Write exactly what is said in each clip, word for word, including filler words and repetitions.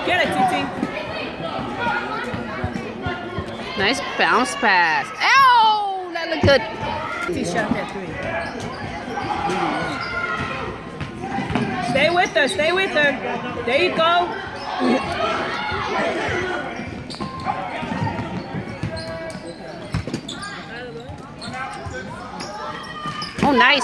Get it, Titi. Nice bounce pass. Ow! That looked good. Titi shot that three. Stay with her. Stay with her. There you go. Oh, nice.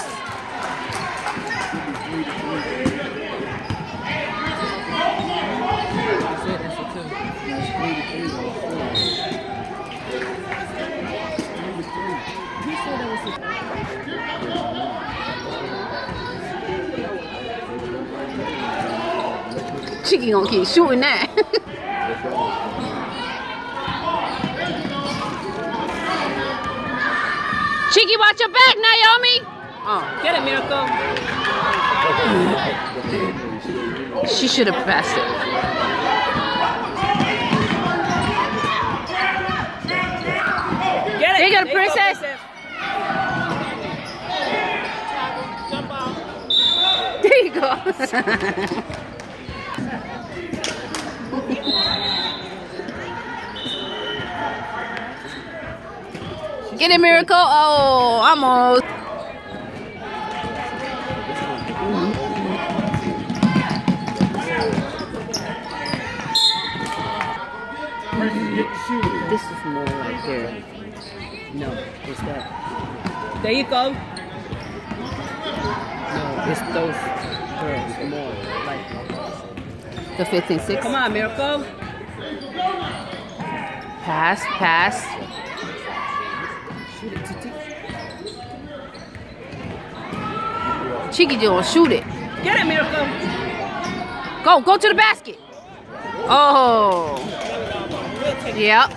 Cheeky gonna keep shooting that. Cheeky, watch your back, Naomi. Oh, get it, Miracle. She should have passed it. Get it. There you go, princess. There you go. Get it, Miracle. Oh, almost. This is more like there. No, it's that. There you go. No, it's those girls more like the fifteen six. Come on, Miracle. Pass, pass. shoot it, Titi. Cheeky gonna shoot it. Get it, Miracle. Go, go to the basket. Oh. Yep.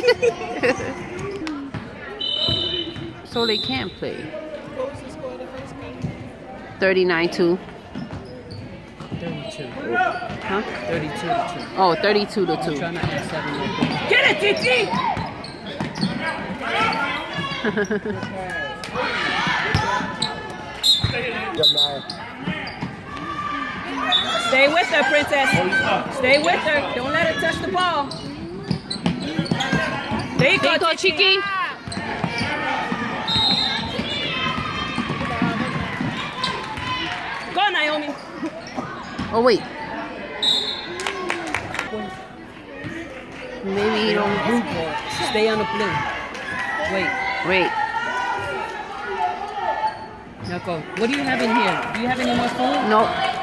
So they can play. What was the score of the first game? thirty-nine two. thirty-two. Huh? thirty-two to two. Oh, thirty-two to I'm two. trying to add seven more points. Get it, Titi! Stay with her, princess. Stay with her. Don't let her touch the ball. There you There go, you go, Cheeky. Go, Naomi. Oh, wait. Maybe you don't. Stay on the blue. Wait. Wait. Now go. What do you have in here? Do you have any more food? Nope.